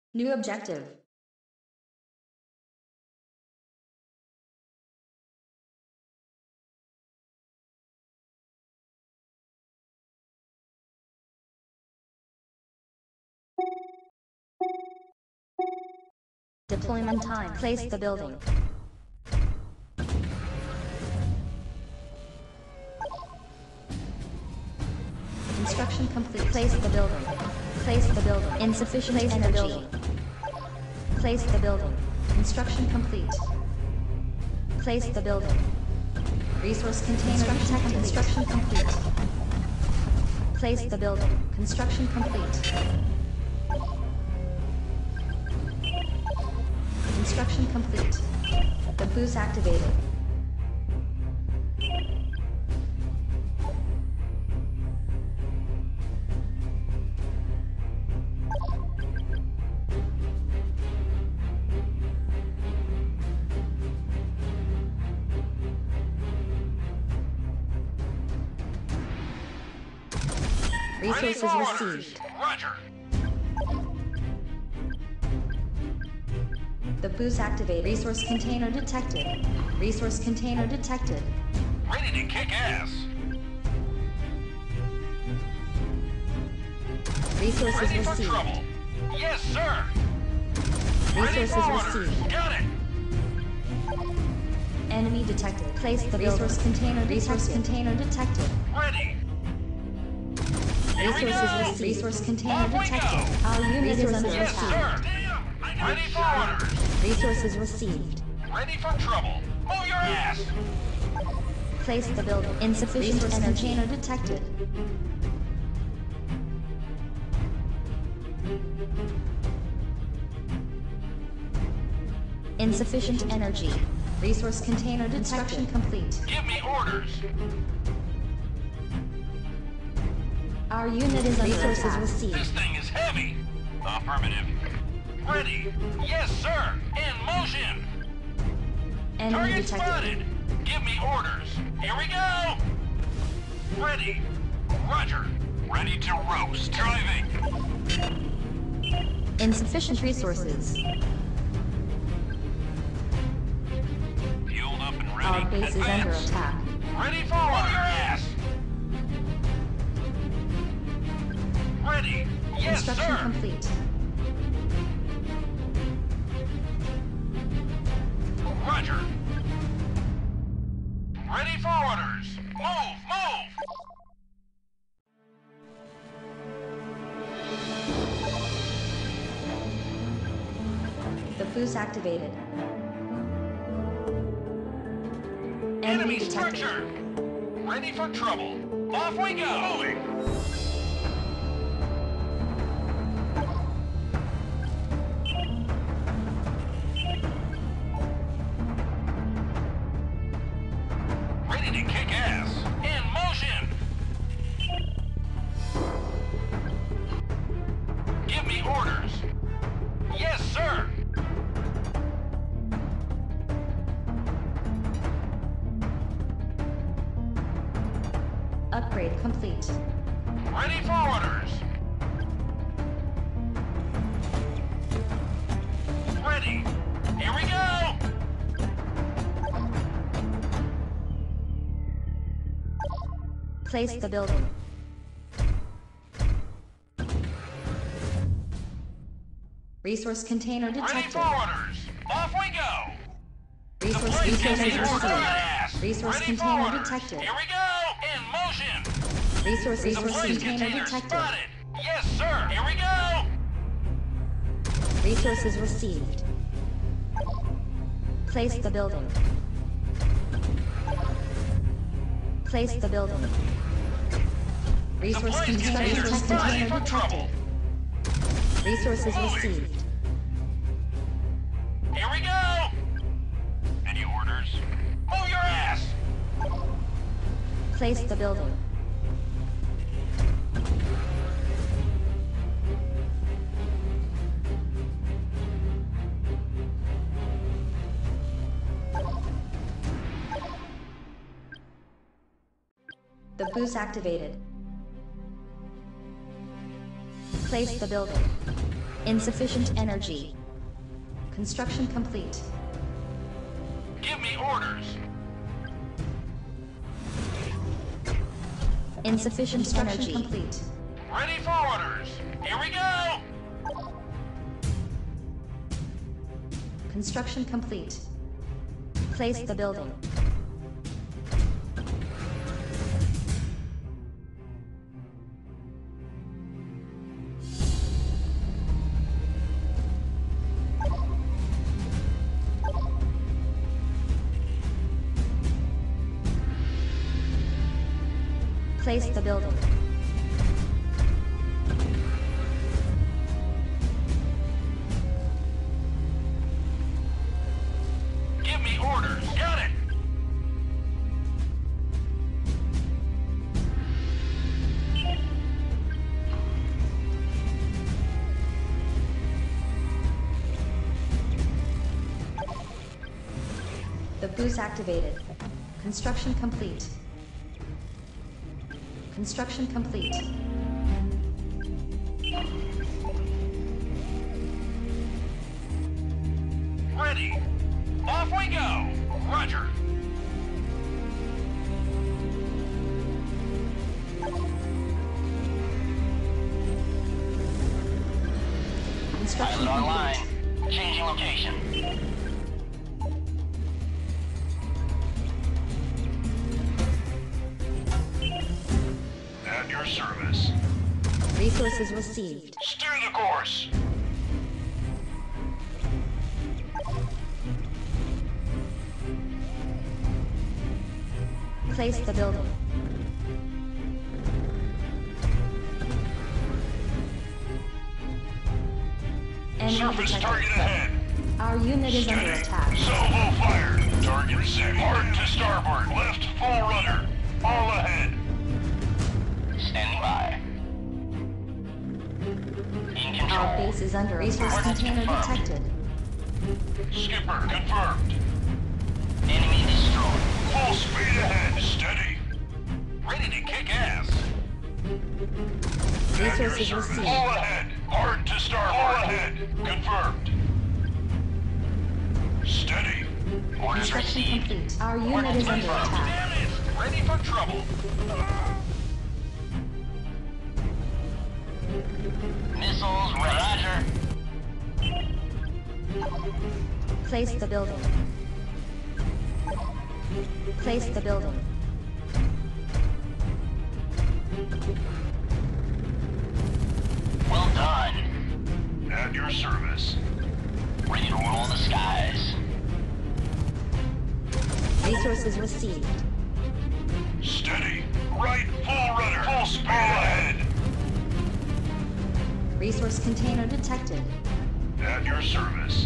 New objective. Deployment time. Place the building. Construction complete. Place the building. Place the building. Insufficient place energy. The building. Place the building. Construction complete. Place the building. Resource container detected. Construction complete. Place the building. Construction complete. Construction complete. The boost activated. Resources received. Roger. The boost activated. Resource container detected. Resource container detected. Ready to kick ass. Resources Ready for received. trouble. Yes, sir. Ready Resources for orders. received. Got it. Enemy detected. Place the resource container. Resource container detected. Ready. Here we Resources go. received. Resource container Off we detected. go. Our unit is under Yes, attack. sir. Ready for orders. Resources received. Ready for trouble. Move your ass. Place the building. Insufficient resource container detected. Insufficient energy. Resource container detection complete. Give me orders. Our unit is under resources attack. This Received. thing is heavy. Affirmative. Ready. Yes, sir. In motion. Enemy Target detected. spotted. Give me orders. Here we go. Ready. Roger. Ready to roast. Driving. Insufficient resources. Fueled up and ready. Our base is under Advance. attack. Ready for orders. Your ass. Ready. Yes, Construction sir. complete. Roger. Ready for orders. Move, move. The boost activated. Enemy detected. structure. Ready for trouble. Off we go. Moving. Ready to kick ass. In motion. Give me orders. Yes, sir. Upgrade complete. Ready for orders. Ready. Here we go. Place the building. Resource container Ready detected. for orders. Off we go. Resource Deploy container container detected. ass. Resource Ready for container orders. detected. Here we go. In motion. Resource Deploy container container detected. spotted. Yes, sir. Here we go. Resources received. Place the building. Place the building. Resource Deploy container container spotted detected. for trouble. Resources Moving. received. Here we go. Any orders? Move your ass. Place the building. The boost activated. Place the building. Insufficient energy. Construction complete. Give me orders. Insufficient energy. Complete. Ready for orders. Here we go. Construction complete. Place the building. Place the building. Give me orders. Got it. The boost activated. Construction complete. Construction complete. Ready. Off we go. Roger. Construction Pilot online. complete. Changing location. At your service. Resources received. Steer the course. Place the building. Enemy Surface detected. target ahead. Our unit is under Steady. attack. Salvo fired. Target reset. Hard to starboard. Left full rudder. All ahead. Standing by. In Our control. base is under resource container detected. Skipper confirmed. Enemy destroyed. Full speed ahead. Steady. Ready to kick ass. At your Resources service. received. All ahead. Hard to starboard. All ahead. Confirmed. Steady. Orders Construction received. complete. Our unit is under attack. Damn it! Ready for trouble. Missiles ready. Roger. Place the building. Place the building. Well done. At your service. Ready to roll the skies. Resources received. Steady. Right full rudder. Full speed ahead. Resource container detected. At your service.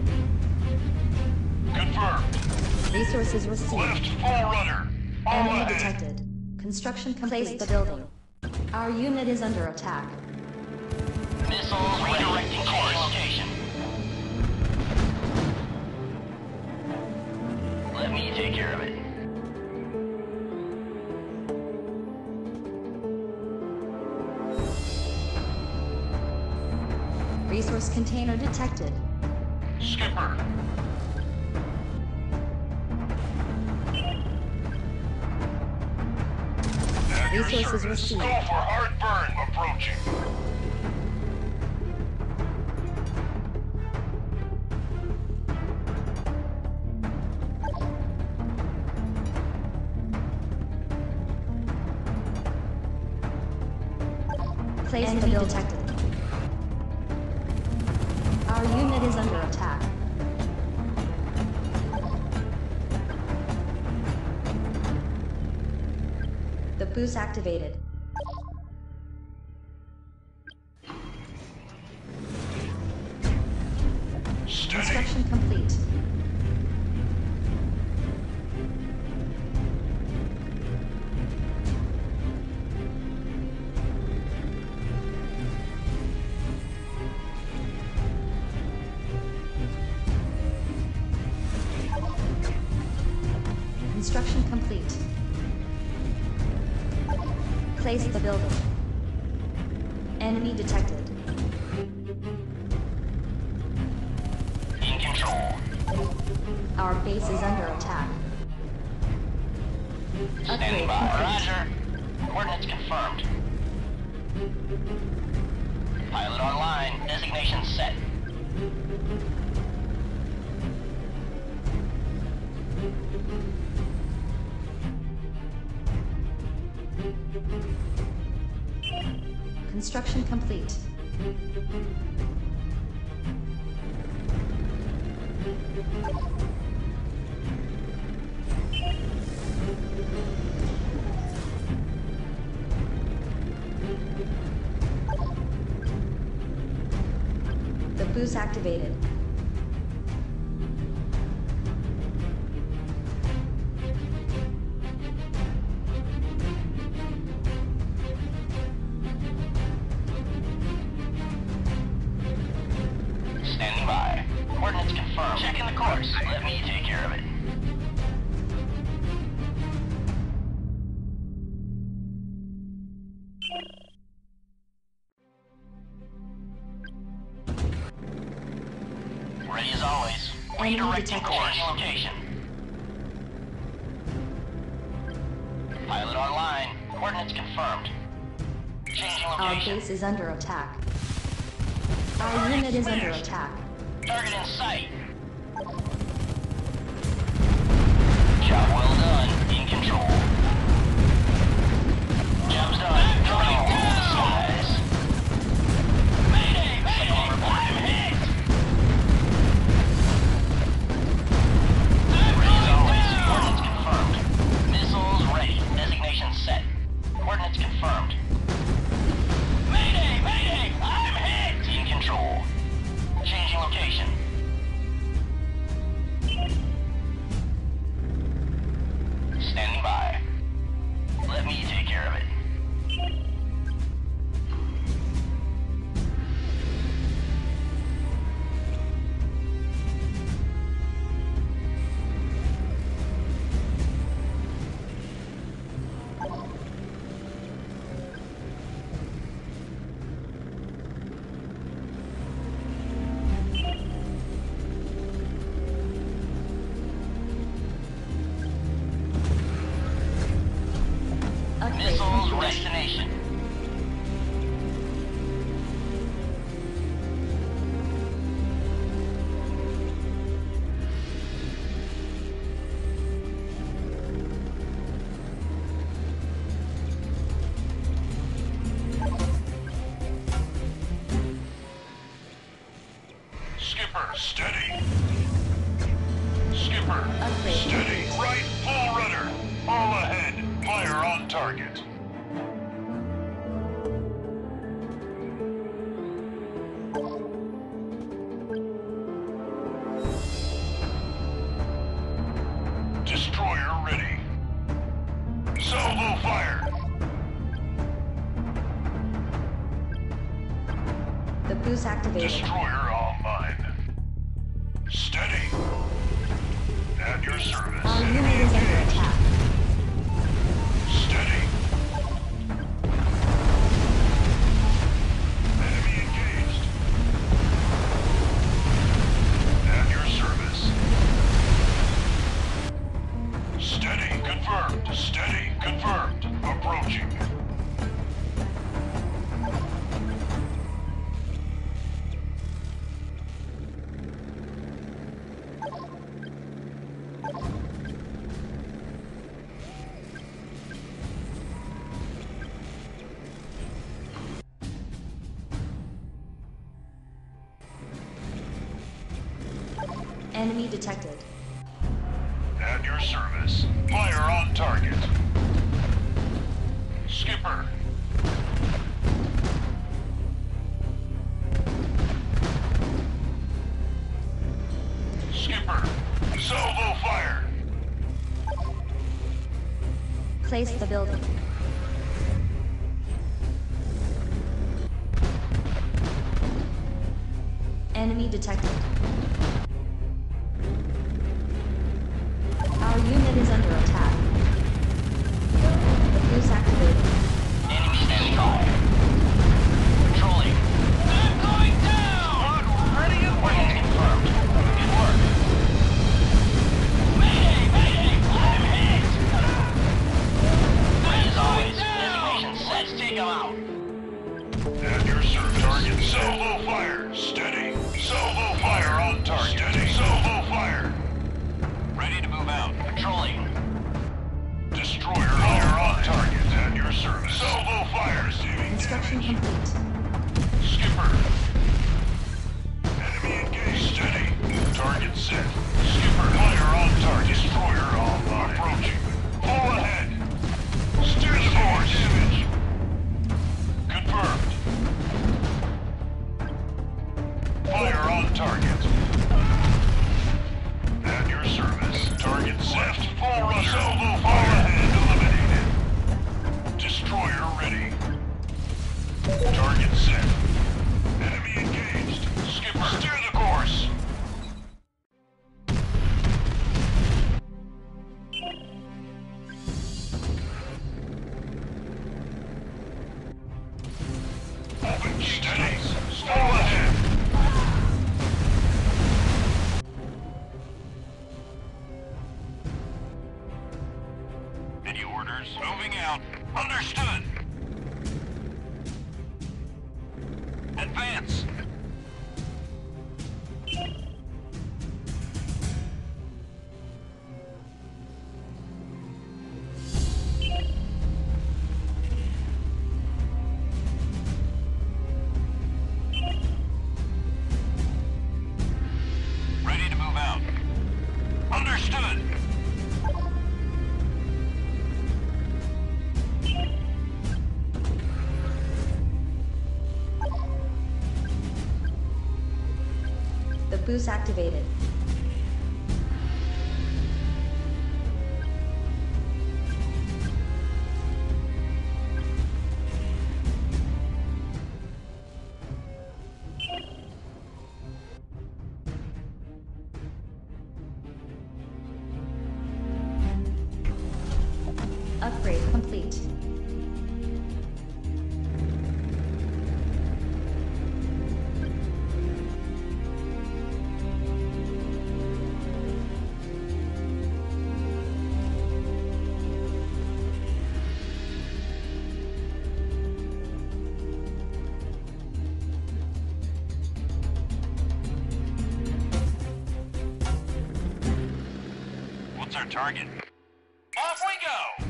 Confirmed. Resources received. Left full rudder. All Enemy ahead. detected. Construction complete. Place the building. Our unit is under attack. Missiles redirecting course. Location. Let me take care of it. Resource container detected. Skipper. At your Resources service. received. Go for hard burn approaching. Place the building. Detected. Our unit is under attack. The boost activated. Steady. Construction complete. Construction complete. Place the building. Enemy detected. Our base is under attack. Standing Upgrade by. complete. Roger. Coordinates confirmed. Pilot online. Designation set. Construction complete. The boost activated. Standing by. Coordinates confirmed. Checking the course. Let me take care of it. Ready as always. Enemy Redirecting detected. course. Location. Pilot online. Coordinates confirmed. Changing Our location. base is under attack. Our unit is under attack. Target in sight. Job well done. In control. Job's done. Control all the skies. Mayday! Mayday! I'm hit! Ready as always. Coordinates confirmed. Missiles ready. Designation set. Coordinates confirmed. Mayday! Mayday! I'm hit! In control. Changing location. Standing by. Let me take care of it. Upgrade Missiles complete. destination. Skipper, steady. Skipper, Upgrade. steady. Right, full rudder. All ahead. Fire on target. Destroyer ready. Salvo fire. The boost activated. Destroyer online. Steady. At your service. Our unit is under attack. Steady. Enemy engaged. At your service. Steady. Confirmed. Steady. Confirmed. Approaching. Enemy detected. At your service. Fire on target. Skipper. Skipper. Salvo fire. Place the building. Enemy detected. Our unit is under attack. The boost activated. Enemy standing by. Controlling. I'm going down! Ready and waiting. Confirmed. Good work. orders. Moving out. Understood. Advance. Ready to move out. Understood. The boost activated. Upgrade complete. What's our target? Off we go!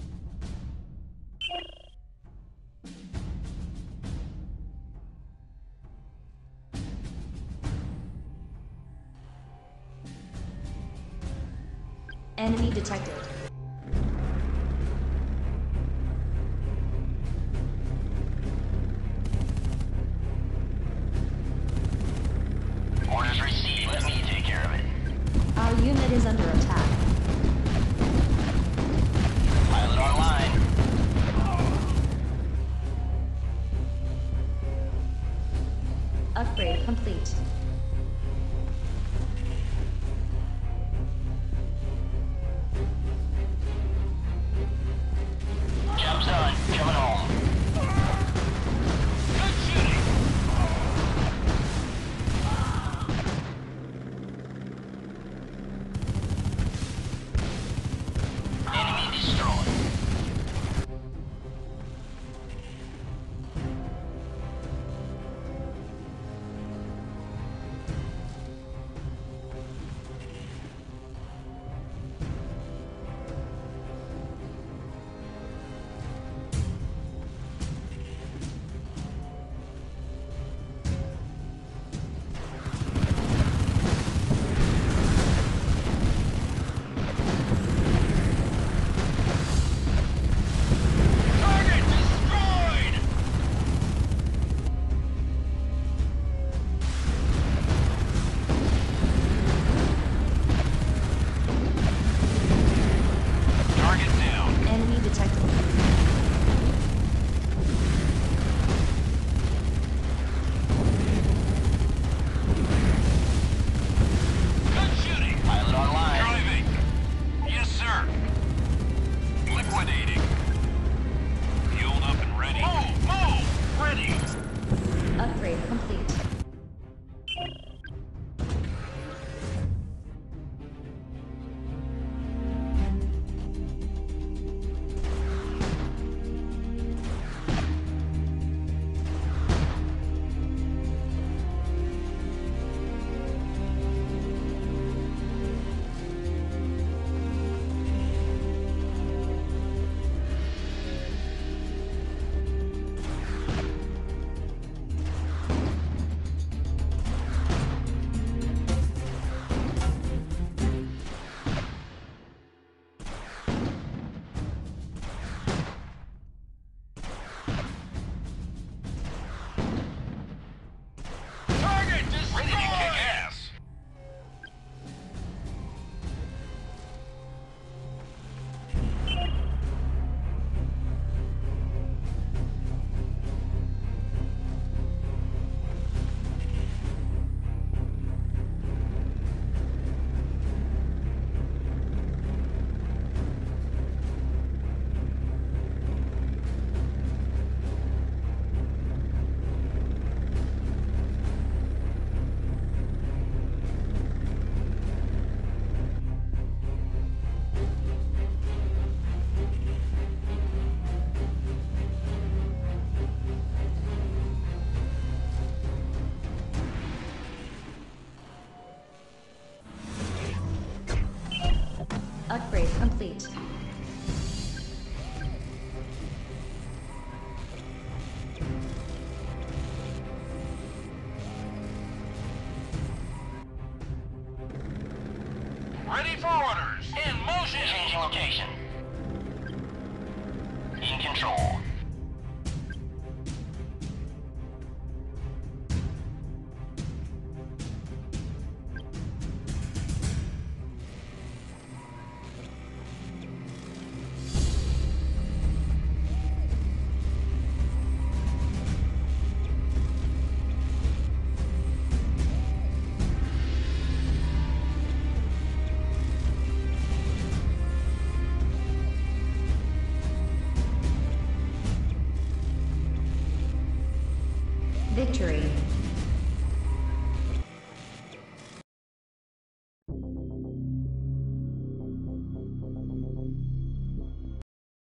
Enemy detected. Orders received. Let me take care of it. Our unit is under attack. Pilot online. Upgrade complete. Job's done. Coming home. Good shooting! location. In control. Victory.